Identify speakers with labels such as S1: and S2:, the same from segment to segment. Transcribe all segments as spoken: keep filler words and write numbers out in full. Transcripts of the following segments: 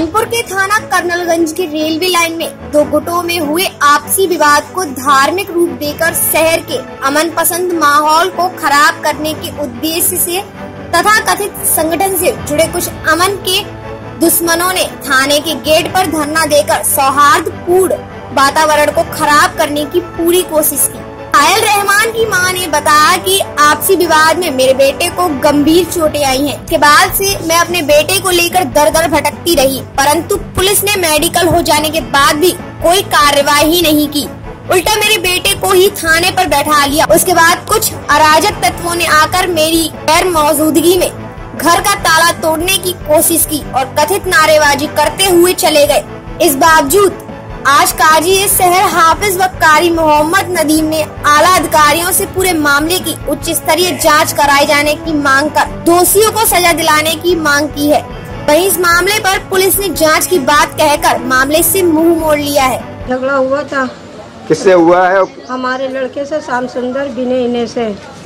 S1: चैनपुर के थाना कर्नलगंज के रेलवे लाइन में दो गुटों में हुए आपसी विवाद को धार्मिक रूप देकर शहर के अमन पसंद माहौल को खराब करने के उद्देश्य से तथा कथित संगठन से जुड़े कुछ अमन के दुश्मनों ने थाने के गेट पर धरना देकर सौहार्दपूर्ण वातावरण को खराब करने की पूरी कोशिश की। आयल रहमान की मां ने बताया कि आपसी विवाद में मेरे बेटे को गंभीर चोटें आई हैं। इसके बाद से मैं अपने बेटे को लेकर दर दर भटकती रही, परंतु पुलिस ने मेडिकल हो जाने के बाद भी कोई कार्रवाई नहीं की, उल्टा मेरे बेटे को ही थाने पर बैठा लिया। उसके बाद कुछ अराजक तत्वों ने आकर मेरी गैर मौजूदगी में घर का ताला तोड़ने की कोशिश की और कथित नारेबाजी करते हुए चले गए। इस बावजूद आज काजी शहर हाफिज व कारी मोहम्मद नदीम ने आला अधिकारियों से पूरे मामले की उच्च स्तरीय जांच कराए जाने की मांग कर दोषियों को सजा दिलाने की मांग की है। वहीं इस मामले पर पुलिस ने जांच की बात कहकर मामले से मुंह मोड़ लिया है।
S2: झगड़ा हुआ था।
S3: किससे हुआ है?
S2: हमारे लड़के से, शाम सुंदर बिने इने से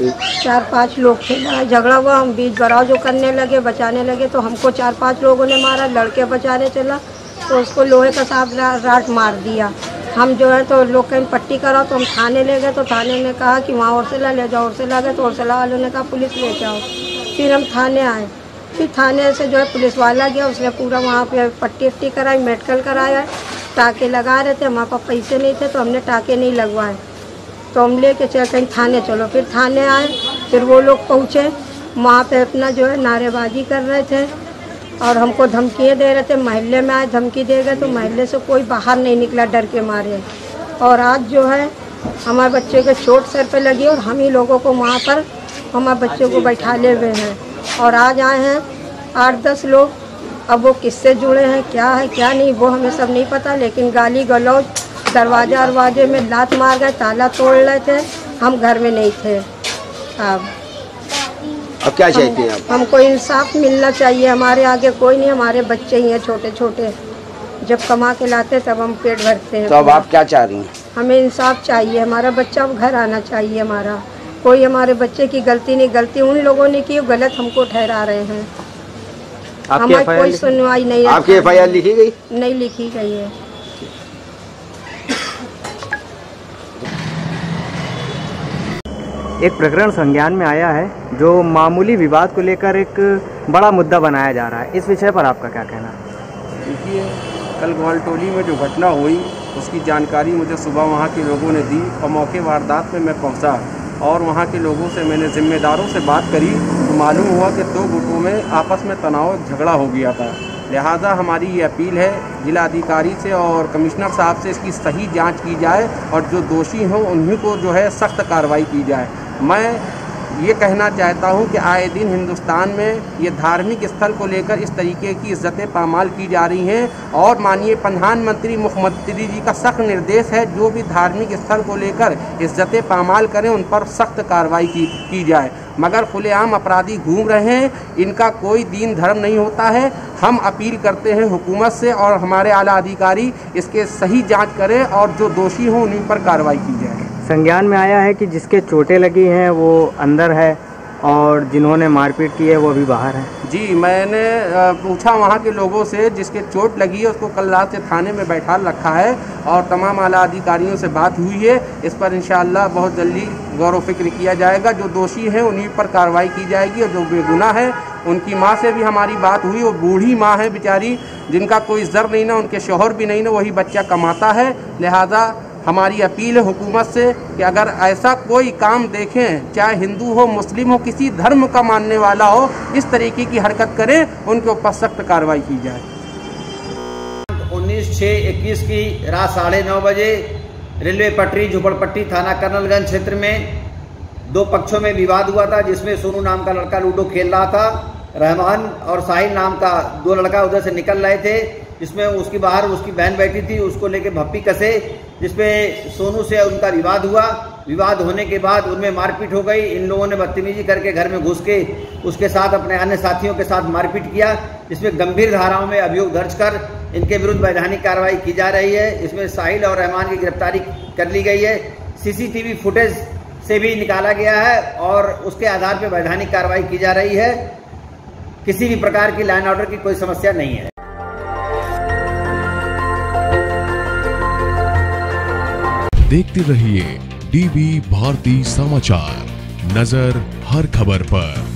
S2: चार पांच लोग थे। झगड़ा हुआ, हम बीच बराव जो करने लगे, बचाने लगे तो हमको चार पांच लोगों ने मारा। लड़के बचाने चला तो उसको लोहे का सांप राट मार दिया। हम जो है तो लोग कहीं पट्टी करा तो हम थाने ले गए, तो थाने ने कहा कि वहाँ औरसेला ले जाओ। औरसेला गए तो औरसेला वालों ने कहा पुलिस ले जाओ। फिर हम थाने आए, फिर थाने से जो है पुलिस वाला गया, उसने पूरा वहाँ पे पट्टी वट्टी कराई, मेडिकल कराया, टाँके लगा रहे थे। हमारे पास पैसे नहीं थे तो हमने टाँके नहीं लगवाए, तो हम ले के चले कहीं थाने चलो। फिर थाने आए, फिर वो लोग पहुँचे, वहाँ पर अपना जो है नारेबाजी कर रहे थे और हमको धमकियाँ दे रहे थे। महल्ले में आए, धमकी दे गए तो महल्ले से कोई बाहर नहीं निकला डर के मारे। और आज जो है हमारे बच्चे के चोट सर पे लगी और हम ही लोगों को वहाँ पर हमारे बच्चे को बैठाले हुए हैं। और आज आए हैं आठ दस लोग। अब वो किससे जुड़े हैं, क्या है क्या नहीं, वो हमें सब नहीं पता, लेकिन गाली गलौज, दरवाजा अरवाजे में लात मार गए, ताला तोड़ रहे थे। हम घर में नहीं थे। अब
S3: अब क्या चाहते हैं आप?
S2: हमको इंसाफ मिलना चाहिए। हमारे आगे कोई नहीं, हमारे बच्चे ही हैं छोटे छोटे, जब कमा के लाते तब हम पेट भरते हैं।
S3: तो अब आप क्या चाह रही हैं?
S2: हमें इंसाफ चाहिए, हमारा बच्चा अब घर आना चाहिए। हमारा कोई हमारे बच्चे की गलती नहीं, गलती उन लोगों ने की, गलत हमको ठहरा रहे हैं। हमारी कोई सुनवाई नहीं।
S3: आपकी एफ आई आर लिखी गई?
S2: नहीं लिखी गई है।
S4: एक प्रकरण संज्ञान में आया है जो मामूली विवाद को लेकर एक बड़ा मुद्दा बनाया जा रहा है। इस विषय पर आपका क्या कहना है?
S5: देखिए, कल ग्वालटोली में जो घटना हुई उसकी जानकारी मुझे सुबह वहाँ के लोगों ने दी और मौके वारदात में मैं पहुँचा और वहाँ के लोगों से मैंने जिम्मेदारों से बात करी तो मालूम हुआ कि दो गुटों में आपस में तनाव झगड़ा हो गया था। लिहाजा हमारी ये अपील है जिला अधिकारी से और कमिश्नर साहब से, इसकी सही जांच की जाए और जो दोषी हों उन्हीं को जो है सख्त कार्रवाई की जाए। मैं ये कहना चाहता हूँ कि आए दिन हिंदुस्तान में ये धार्मिक स्थल को लेकर इस तरीके की इज्जतें पामाल की जा रही हैं और माननीय प्रधानमंत्री मुख्यमंत्री जी का सख्त निर्देश है जो भी धार्मिक स्थल को लेकर इज्जतें पामाल करें उन पर सख्त कार्रवाई की, की जाए। मगर खुलेआम अपराधी घूम रहे हैं, इनका कोई दीन धर्म नहीं होता है। हम अपील करते हैं हुकूमत से और हमारे आला अधिकारी इसके सही जाँच करें और जो दोषी हों उन्हीं पर कार्रवाई की जाए।
S4: संज्ञान में आया है कि जिसके चोटें लगी हैं वो अंदर है और जिन्होंने मारपीट की है वो भी बाहर है। जी,
S5: मैंने पूछा वहाँ के लोगों से, जिसके चोट लगी है उसको कल रात से थाने में बैठा रखा है और तमाम आला अधिकारियों से बात हुई है। इस पर इंशाअल्लाह बहुत जल्दी गौर व फिक्र किया जाएगा। जो दोषी हैं उन्हीं पर कार्रवाई की जाएगी और जो बेगुनाह है उनकी माँ से भी हमारी बात हुई। वो बूढ़ी माँ है बेचारी, जिनका कोई जर नहीं ना, उनके शौहर भी नहीं ना, वही बच्चा कमाता है। लिहाजा हमारी अपील है हुकूमत से कि अगर ऐसा कोई काम देखें, चाहे हिंदू हो, मुस्लिम हो, किसी धर्म का मानने वाला हो, इस तरीके की हरकत करें, उनके ऊपर सख्त कार्रवाई की जाए।
S6: उन्नीस छः इक्कीस की रात साढ़े नौ बजे रेलवे पटरी झोपड़पट्टी थाना कर्नलगंज क्षेत्र में दो पक्षों में विवाद हुआ था, जिसमें सोनू नाम का लड़का लूडो खेल रहा था, रहमान और साहिल नाम का दो लड़का उधर से निकल रहे थे, जिसमें उसकी बाहर उसकी बहन बैठी थी, उसको लेके भप्पी कसे, जिसमें सोनू से उनका विवाद हुआ। विवाद होने के बाद उनमें मारपीट हो गई। इन लोगों ने बदतमीजी करके घर में घुस के उसके साथ अपने अन्य साथियों के साथ मारपीट किया, जिसमें गंभीर धाराओं में अभियोग दर्ज कर इनके विरुद्ध वैधानिक कार्रवाई की जा रही है। इसमें साहिल और रहमान की गिरफ्तारी कर ली गई है। सीसीटीवी फुटेज से भी निकाला गया है और उसके आधार पर वैधानिक कार्रवाई की जा रही है। किसी भी प्रकार की लॉ एंड ऑर्डर की कोई समस्या नहीं है।
S7: देखते रहिए डीबी भारती समाचार, नजर हर खबर पर।